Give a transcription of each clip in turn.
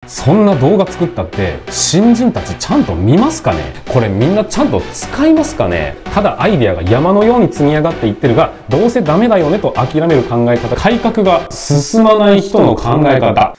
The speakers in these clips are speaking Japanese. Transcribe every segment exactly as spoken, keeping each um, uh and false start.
そんな動画作ったって新人たちちゃんと見ますかね。これみんなちゃんと使いますかね。ただアイデアが山のように積み上がっていってるが、どうせダメだよねと諦める考え方、改革が進まない人の考え方。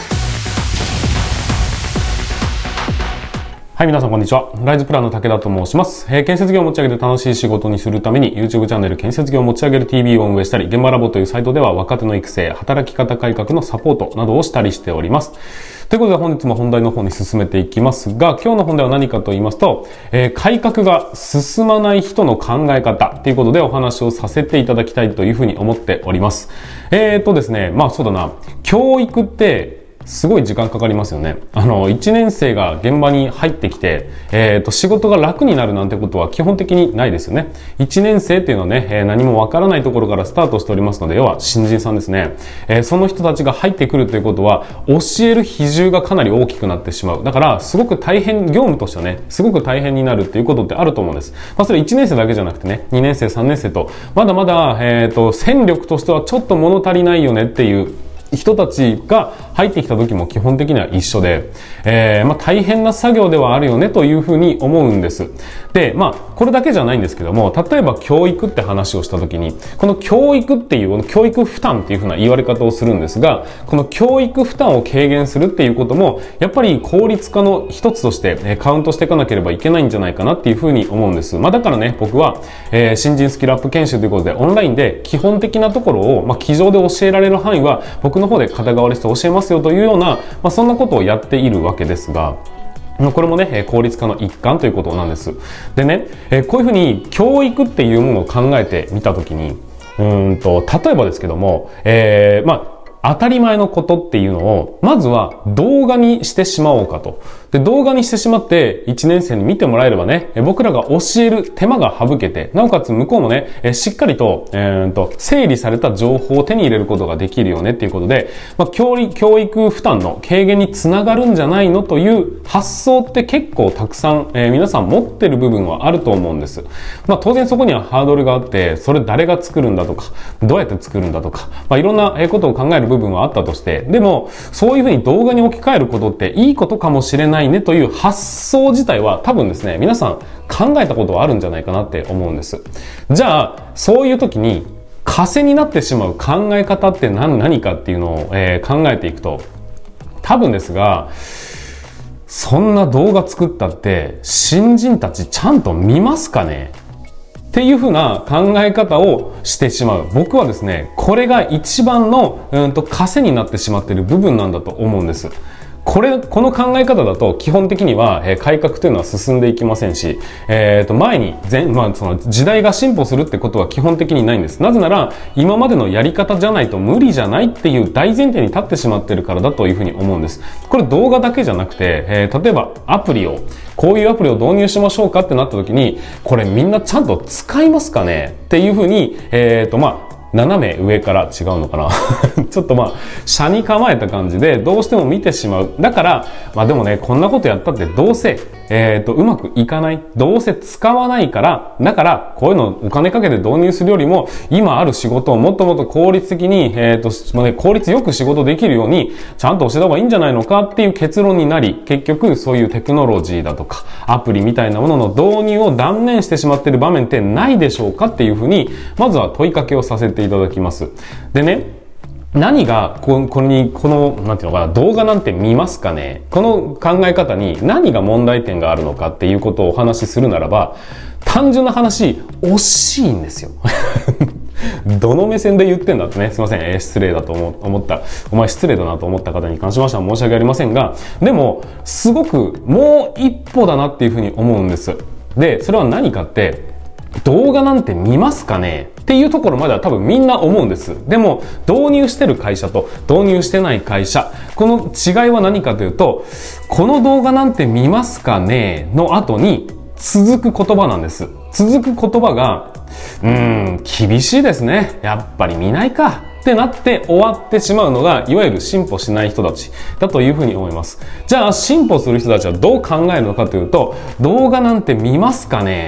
はい、皆さんこんにちは。ライズプランの武田と申します。えー、建設業を持ち上げて楽しい仕事にするために YouTube チャンネル建設業を持ち上げる ティービー を運営したり、現場ラボというサイトでは若手の育成、働き方改革のサポートなどをしたりしております。ということで本日も本題の方に進めていきますが、今日の本題は何かと言いますと、えー、改革が進まない人の考え方ということでお話をさせていただきたいというふうに思っております。えーとですね、まあそうだな、教育ってすごい時間かかりますよね。あの、いちねん生が現場に入ってきて、えっと、仕事が楽になるなんてことは基本的にないですよね。いちねん生っていうのはね、えー、何もわからないところからスタートしておりますので、要は新人さんですね。えー、その人たちが入ってくるということは、教える比重がかなり大きくなってしまう。だから、すごく大変、業務としてはね、すごく大変になるっていうことってあると思うんです。まあ、それいちねん生だけじゃなくてね、にねん生、さんねん生と、まだまだ、えっと、戦力としてはちょっと物足りないよねっていう、人たちが入ってきた時も基本的には一緒で、えー、まあ大変な作業ではあるよねというふうに思うんです。で、まあこれだけじゃないんですけども、例えば教育って話をした時に、この教育っていう、この教育負担っていうふうな言われ方をするんですが、この教育負担を軽減するっていうことも、やっぱり効率化の一つとしてカウントしていかなければいけないんじゃないかなっていうふうに思うんです。まあだからね、僕は、えー、新人スキルアップ研修ということで、オンラインで基本的なところを、まあ机上で教えられる範囲は、僕の方で肩代わりして教えますよというような、まあ、そんなことをやっているわけですが、これもね、効率化の一環ということなんです。でね、こういうふうに教育っていうものを考えてみたときに、うーんと、例えばですけども、えー、まあ、当たり前のことっていうのを、まずは動画にしてしまおうかと。で、動画にしてしまって、いちねん生に見てもらえればね、僕らが教える手間が省けて、なおかつ向こうもね、しっかりと、えーと、整理された情報を手に入れることができるよねっていうことで、まあ、教育、教育負担の軽減につながるんじゃないのという発想って結構たくさん、えー、皆さん持ってる部分はあると思うんです。まあ、当然そこにはハードルがあって、それ誰が作るんだとか、どうやって作るんだとか、まあ、いろんなことを考える部分はあったとして、でも、そういうふうに動画に置き換えることっていいことかもしれないねという発想自体は多分ですね、皆さん考えたことはあるんじゃないかなって思うんです。じゃあ、そういう時に、枷になってしまう考え方って何、何かっていうのを、えー、考えていくと、多分ですが、そんな動画作ったって新人たちちゃんと見ますかねっていう風な考え方をしてしまう。僕はですね、これが一番の、うんと、枷になってしまっている部分なんだと思うんです。これ、この考え方だと基本的には、えー、改革というのは進んでいきませんし、えっと、前に前、まあ、その時代が進歩するってことは基本的にないんです。なぜなら、今までのやり方じゃないと無理じゃないっていう大前提に立ってしまってるからだというふうに思うんです。これ動画だけじゃなくて、えー、例えばアプリを、こういうアプリを導入しましょうかってなった時に、これみんなちゃんと使いますかねっていうふうに、えっと、まあ、斜め上から違うのかなちょっとまあ、車に構えた感じでどうしても見てしまう。だから、まあでもね、こんなことやったってどうせ、えっと、うまくいかない。どうせ使わないから、だから、こういうのをお金かけて導入するよりも、今ある仕事をもっともっと効率的に、えっと、まあね、効率よく仕事できるように、ちゃんと教えた方がいいんじゃないのかっていう結論になり、結局そういうテクノロジーだとか、アプリみたいなものの導入を断念してしまっている場面ってないでしょうかっていうふうに、まずは問いかけをさせていただきます。でね、何がこ、これに、この、なんていうのかな、動画なんて見ますかね？この考え方に何が問題点があるのかっていうことをお話しするならば、単純な話、惜しいんですよ。どの目線で言ってんだってね、すいません、えー、失礼だと思、思った、お前失礼だなと思った方に関しましては申し訳ありませんが、でも、すごくもう一歩だなっていうふうに思うんです。で、それは何かって、動画なんて見ますかねっていうところまでは多分みんな思うんです。でも、導入してる会社と導入してない会社、この違いは何かというと、この動画なんて見ますかねの後に続く言葉なんです。続く言葉が、うーん、厳しいですね。やっぱり見ないか。ってなって終わってしまうのが、いわゆる進歩しない人たちだというふうに思います。じゃあ、進歩する人たちはどう考えるのかというと、動画なんて見ますかね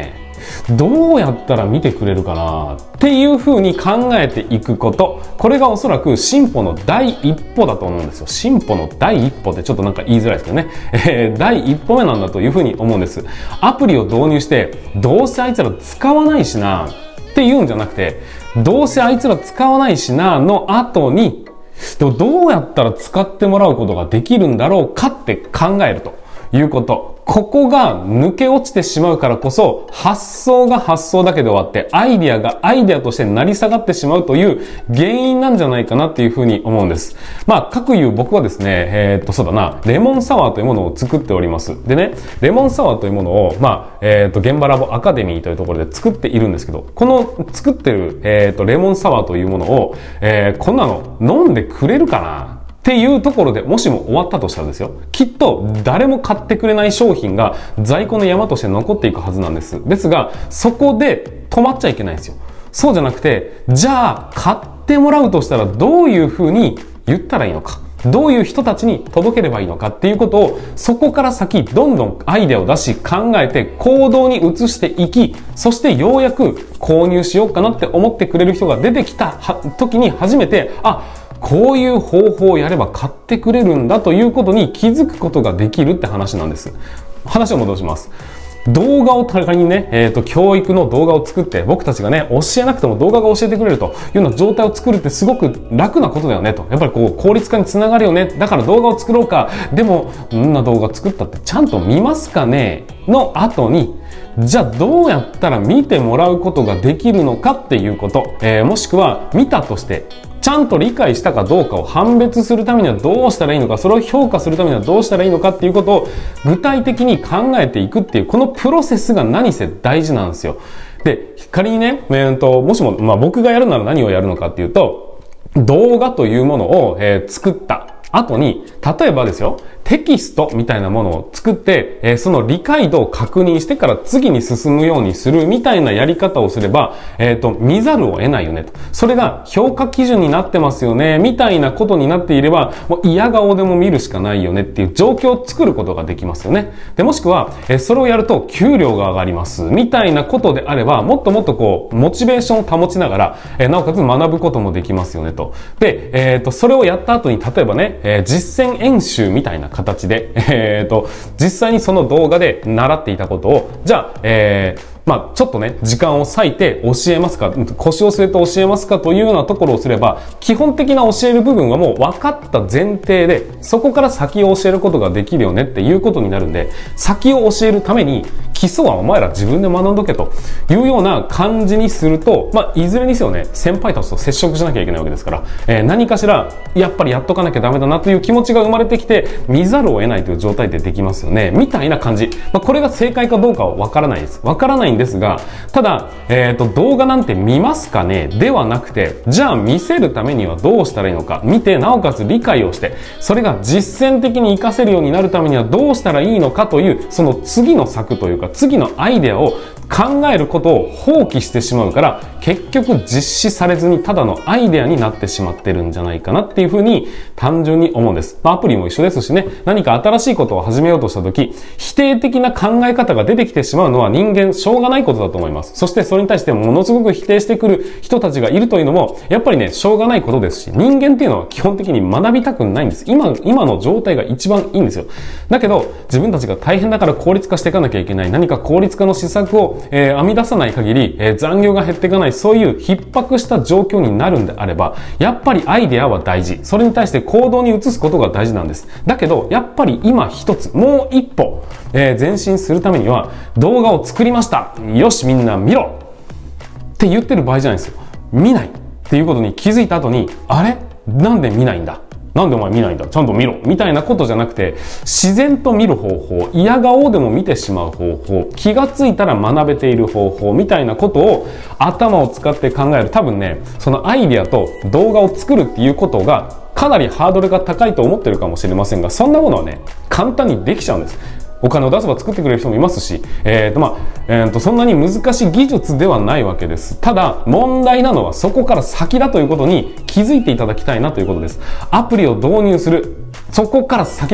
どうやったら見てくれるかなっていう風に考えていくこと。これがおそらく進歩の第一歩だと思うんですよ。進歩の第一歩ってちょっとなんか言いづらいですけどね。えー、第一歩目なんだという風に思うんです。アプリを導入して、どうせあいつら使わないしなって言うんじゃなくて、どうせあいつら使わないしなの後に、でもどうやったら使ってもらうことができるんだろうかって考えるということ。ここが抜け落ちてしまうからこそ、発想が発想だけで終わって、アイデアがアイデアとして成り下がってしまうという原因なんじゃないかなっていうふうに思うんです。まあ、各言う僕はですね、えー、っと、そうだな、レモンサワーというものを作っております。でね、レモンサワーというものを、まあ、えー、っと、現場ラボアカデミーというところで作っているんですけど、この作ってる、えー、っと、レモンサワーというものを、えー、こんなの飲んでくれるかなっていうところでもしも終わったとしたらですよ、きっと誰も買ってくれない商品が在庫の山として残っていくはずなんです。ですが、そこで止まっちゃいけないんですよ。そうじゃなくて、じゃあ買ってもらうとしたらどういうふうに言ったらいいのか。どういう人たちに届ければいいのかっていうことを、そこから先どんどんアイデアを出し考えて行動に移していき、そしてようやく購入しようかなって思ってくれる人が出てきた時に初めて、あ、こういう方法をやれば買ってくれるんだということに気づくことができるって話なんです。話を戻します。動画を仮にね、えっと、教育の動画を作って、僕たちがね、教えなくても動画が教えてくれるというような状態を作るってすごく楽なことだよねと。やっぱりこう、効率化につながるよね。だから動画を作ろうか。でも、どんな動画作ったってちゃんと見ますかねの後に、じゃあどうやったら見てもらうことができるのかっていうこと。えー、もしくは見たとして、ちゃんと理解したかどうかを判別するためにはどうしたらいいのか、それを評価するためにはどうしたらいいのかっていうことを具体的に考えていくっていう、このプロセスが何せ大事なんですよ。で、仮にね、えー、ともしも、まあ、僕がやるなら何をやるのかっていうと、動画というものを、えー、作った後に、例えばですよ、テキストみたいなものを作って、えー、その理解度を確認してから次に進むようにするみたいなやり方をすれば、えっと、見ざるを得ないよねと。それが評価基準になってますよね、みたいなことになっていれば、もう嫌顔でも見るしかないよねっていう状況を作ることができますよね。で、もしくは、えー、それをやると給料が上がります、みたいなことであれば、もっともっとこう、モチベーションを保ちながら、えー、なおかつ学ぶこともできますよねと。で、えっと、それをやった後に、例えばね、えー、実践演習みたいな形で、えっと、実際にその動画で習っていたことを、じゃあ、えー、まあ、ちょっとね、時間を割いて教えますか、腰を据えて教えますかというようなところをすれば、基本的な教える部分はもう分かった前提で、そこから先を教えることができるよねっていうことになるんで、先を教えるために、基礎はお前ら自分で学んどけというような感じにすると、まあ、いずれにせよね、先輩たちと接触しなきゃいけないわけですから、えー、何かしら、やっぱりやっとかなきゃダメだなという気持ちが生まれてきて、見ざるを得ないという状態でできますよね、みたいな感じ。まあ、これが正解かどうかは分からないです。分からないんですが、ただ、えっと、動画なんて見ますかねではなくて、じゃあ見せるためにはどうしたらいいのか、見て、なおかつ理解をして、それが実践的に活かせるようになるためにはどうしたらいいのかという、その次の策というか、次のアイデアを考えることを放棄してしまうから、結局実施されずにただのアイデアになってしまってるんじゃないかなっていうふうに単純に思うんです。まあ、アプリも一緒ですしね、何か新しいことを始めようとしたとき、否定的な考え方が出てきてしまうのは人間しょうがないことだと思います。そしてそれに対してものすごく否定してくる人たちがいるというのも、やっぱりね、しょうがないことですし、人間っていうのは基本的に学びたくないんです。今、今の状態が一番いいんですよ。だけど、自分たちが大変だから効率化していかなきゃいけない、何か効率化の施策をえー、編み出さない限り、えー、残業が減っていかない、そういう逼迫した状況になるんであれば、やっぱりアイデアは大事。それに対して行動に移すことが大事なんです。だけど、やっぱり今一つ、もう一歩、えー、前進するためには、動画を作りました。よし、みんな見ろって言ってる場合じゃないんですよ。見ないっていうことに気づいた後に、あれ？なんで見ないんだ？なんでお前見ないんだ、ちゃんと見ろみたいなことじゃなくて、自然と見る方法、嫌顔でも見てしまう方法、気がついたら学べている方法みたいなことを頭を使って考える。多分ね、そのアイディアと動画を作るっていうことがかなりハードルが高いと思ってるかもしれませんが、そんなものはね、簡単にできちゃうんです。お金を出せば作ってくれる人もいますし、えーとまあえーとそんなに難しい技術ではないわけです。ただ問題なのはそこから先だということに気づいていただきたいなということです。アプリを導入する、そこから先なんです。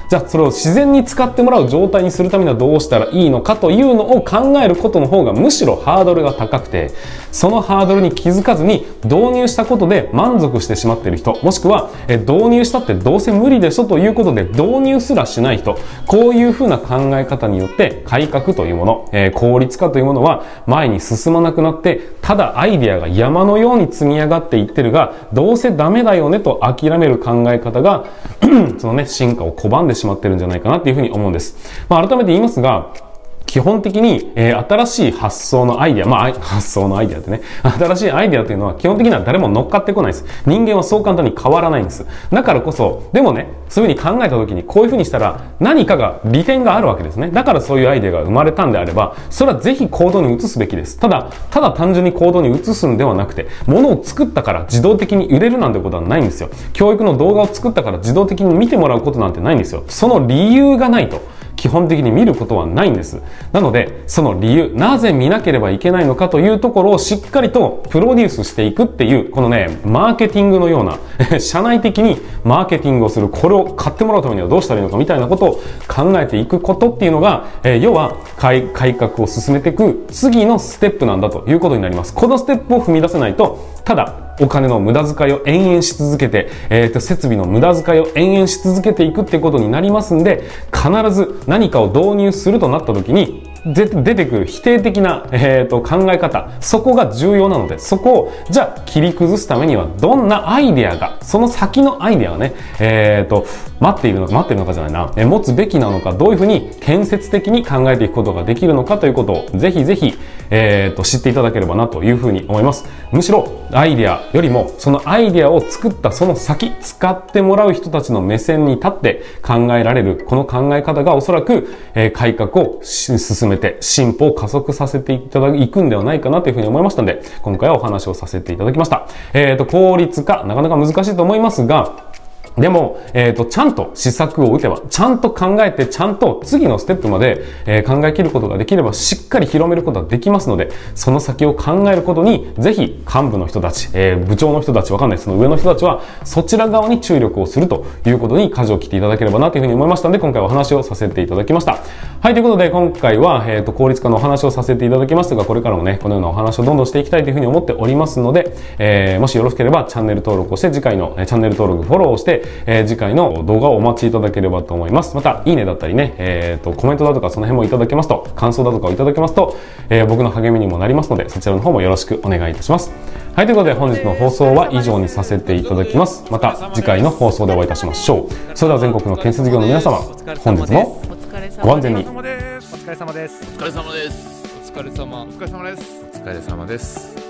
じゃあそれを自然に使ってもらう状態にするためにはどうしたらいいのかというのを考えることの方がむしろハードルが高くて、そのハードルに気づかずに導入したことで満足してしまっている人、もしくはえ導入したってどうせ無理でしょということで導入すらしない人、こういうふうな考え方によって改革というもの、えー、効率化というものは前に進まなくなって、ただアイデアが山のように積み上がっていってるが、どうせダメだよねと諦める考え方がそのね進化を拒んでしまってるんじゃないかなっていうふうに思うんです。まあ、改めて言いますが、基本的に、えー、新しい発想のアイデア、まあ、発想のアイデアってね、新しいアイデアというのは基本的には誰も乗っかってこないです。人間はそう簡単に変わらないんです。だからこそ、でもね、そういうふうに考えた時にこういうふうにしたら何かが利点があるわけですね。だからそういうアイデアが生まれたんであれば、それはぜひ行動に移すべきです。ただ、ただ単純に行動に移すんではなくて、物を作ったから自動的に売れるなんてことはないんですよ。教育の動画を作ったから自動的に見てもらうことなんてないんですよ。その理由がないと。基本的に見ることはないんです。なので、その理由、なぜ見なければいけないのかというところをしっかりとプロデュースしていくっていう、このね、マーケティングのような、社内的にマーケティングをする、これを買ってもらうためにはどうしたらいいのかみたいなことを考えていくことっていうのが、えー、要は改、改革を進めていく次のステップなんだということになります。このステップを踏み出せないと、ただ、お金の無駄遣いを延々し続けて、えーと、設備の無駄遣いを延々し続けていくってことになりますんで、必ず何かを導入するとなった時に、で出てくる否定的な、えーと、考え方、そこが重要なので、そこを、じゃあ切り崩すためにはどんなアイデアが、その先のアイデアがね、えーと、待っているのか、待っているのかじゃないな、え持つべきなのか、どういうふうに建設的に考えていくことができるのかということを、ぜひぜひ、えーと、知っていただければなというふうに思います。むしろ、アイデアよりも、そのアイデアを作ったその先、使ってもらう人たちの目線に立って考えられる、この考え方がおそらく、えー、改革を進めて進歩を加速させていただくんではないかなというふうに思いましたので、今回はお話をさせていただきました。えっと、効率化、なかなか難しいと思いますが、でも、えっと、ちゃんと施策を打てば、ちゃんと考えて、ちゃんと次のステップまで、えー、考え切ることができれば、しっかり広めることができますので、その先を考えることに、ぜひ幹部の人たち、えー、部長の人たち、わかんない、その上の人たちは、そちら側に注力をするということに舵を切っていただければなというふうに思いましたので、今回お話をさせていただきました。はい、ということで、今回は、えっと、効率化のお話をさせていただきましたが、これからもね、このようなお話をどんどんしていきたいというふうに思っておりますので、えー、もしよろしければ、チャンネル登録をして、次回の、えー、チャンネル登録、フォローをして、えー、次回の動画をお待ちいただければと思います。また、いいねだったりね、えっと、コメントだとかその辺もいただけますと、感想だとかをいただけますと、えー、僕の励みにもなりますので、そちらの方もよろしくお願いいたします。はい、ということで本日の放送は以上にさせていただきます。また次回の放送でお会いいたしましょう。それでは全国の建設業の皆様、本日もご安全に。 お疲れ様です。お疲れ様です。お疲れ様。お疲れ様です。お疲れ様です。